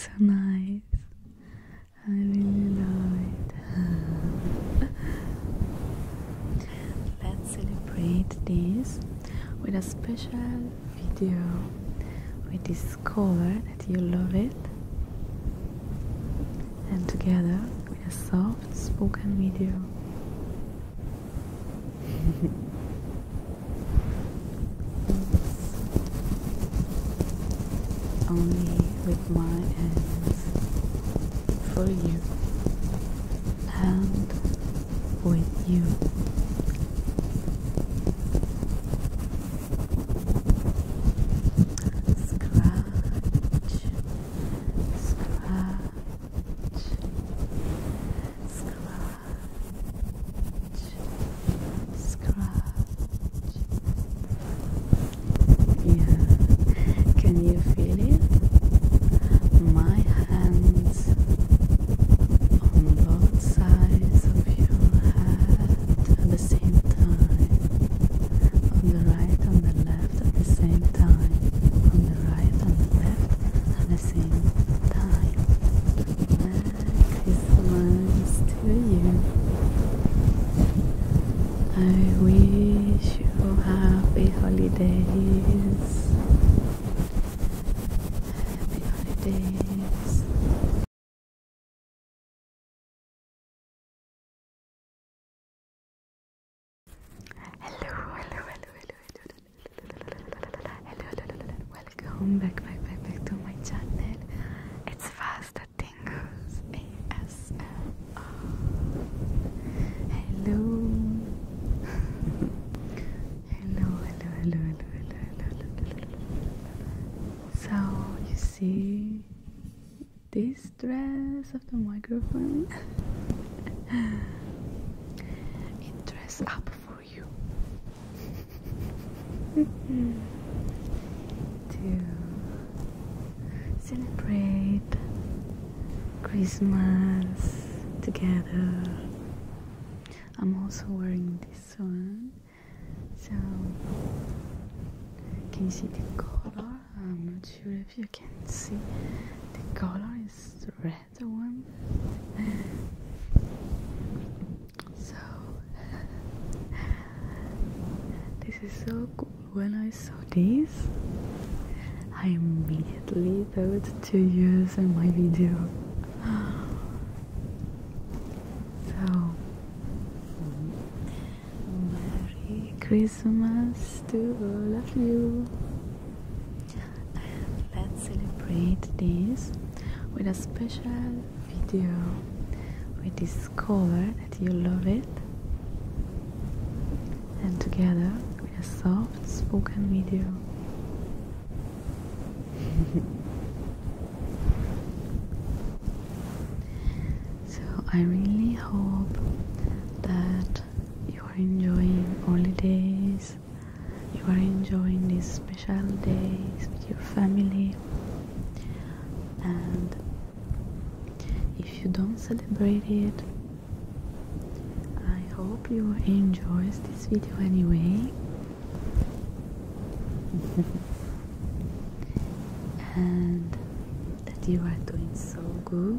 so nice. I really love it. Let's celebrate this with a special video. We discover that you love it, and together with a soft spoken video. Only with my hands for you and with you. Scratch, scratch, scratch, scratch. Yeah, can you feel it? My hands on both sides of your head at the same time. On the right, on the left at the same time. On the right, on the left at the same time. Merry Christmas to you. I wish you happy holidays. Happy holidays. Hello. Welcome back to my channel. It's faster Tingles ASMR. Hello. Hello. So you see this dress of the microphone? It dress up for you. To celebrate Christmas together. I'm also wearing this one, so can you see the color? I'm not sure if you can see. The color is the red one. So this is so cool. When I saw this, I immediately thought to use in my video. So, Merry Christmas to all of you. And let's celebrate this with a special video. We discover that you love it, and together with a soft spoken video. So I really hope that you are enjoying holidays, you are enjoying these special days with your family, and if you don't celebrate it, I hope you enjoy this video anyway. And that you are doing so good.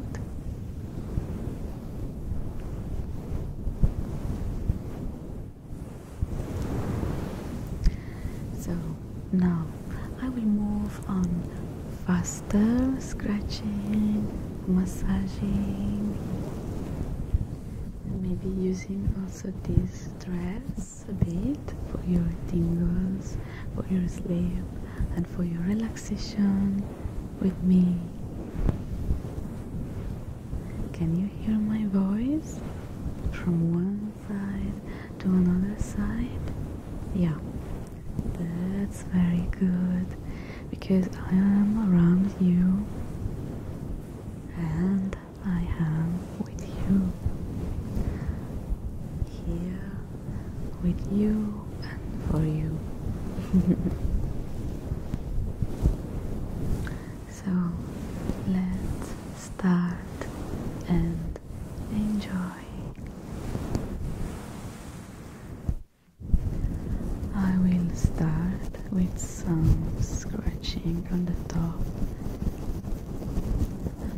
So now I will move on faster scratching, massaging, and maybe using also this dress a bit for your tingles, for your sleep, and for your relaxation with me. Can you hear my voice from one side to another side? Yeah, that's very good, because I am around you and I am with you, here with you and for you. So let's start and enjoy. I will start with some scratching on the top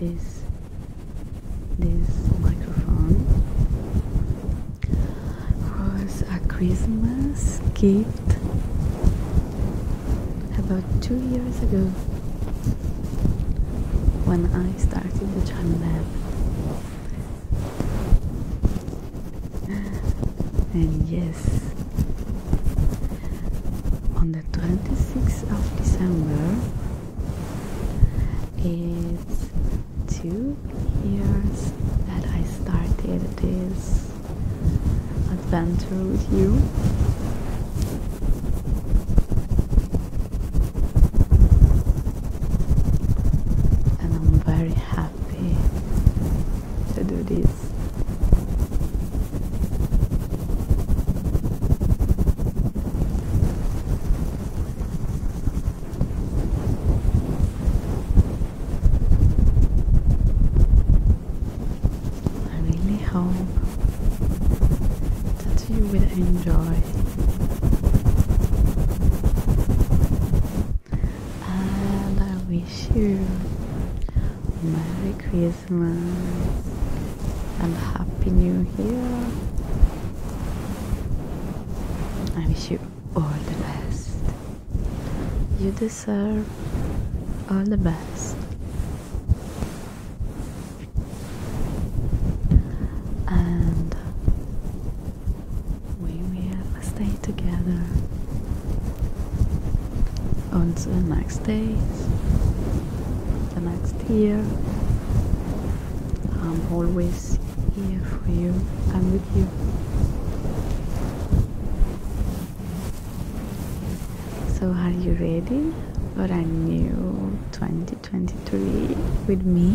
this microphone was a Christmas gift about 2 years ago when I started the channel lab. And yes, on the 26th of December, it's 2 years that I started this adventure with you. And I'm very happy to do this. Hope that you will enjoy, and I wish you Merry Christmas and Happy New Year. I wish you all the best. You deserve all the best. And we will stay together also the next days, the next year. I'm always here for you and with you. So are you ready for a new 2023 with me?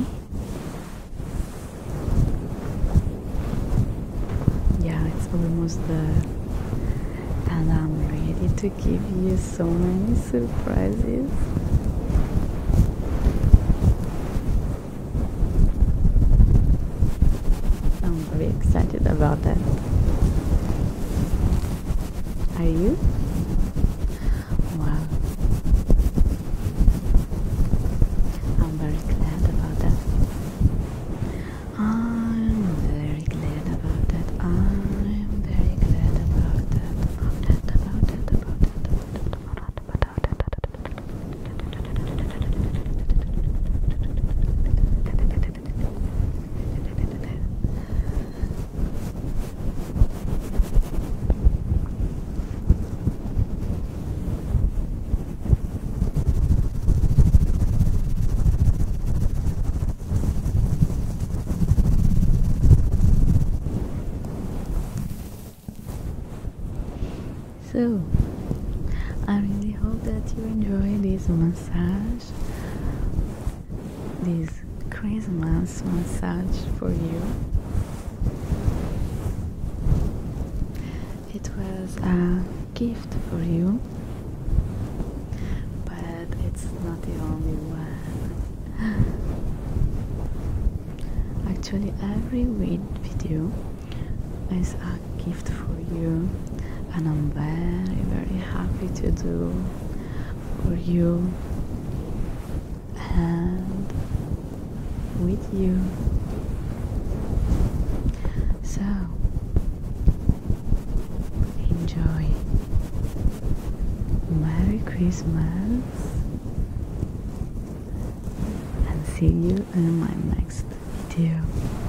It's almost there, and I'm ready to give you so many surprises. I'm very excited about that. Are you? Wow. I'm very glad about that. I'm very glad about that. So, I really hope that you enjoy this massage, this Christmas massage for you. It was a gift for you, but it's not the only one. Actually, every video is a gift for you. And I'm very, very happy to do for you and with you. So, enjoy. Merry Christmas, and see you in my next video.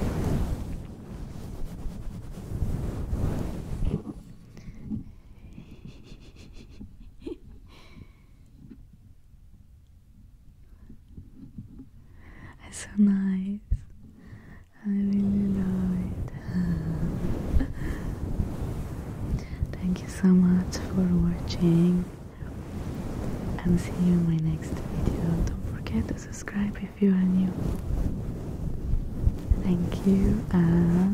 It's so nice. I really love it. Thank you so much for watching, and see you in my next video. Don't forget to subscribe if you are new. Thank you, and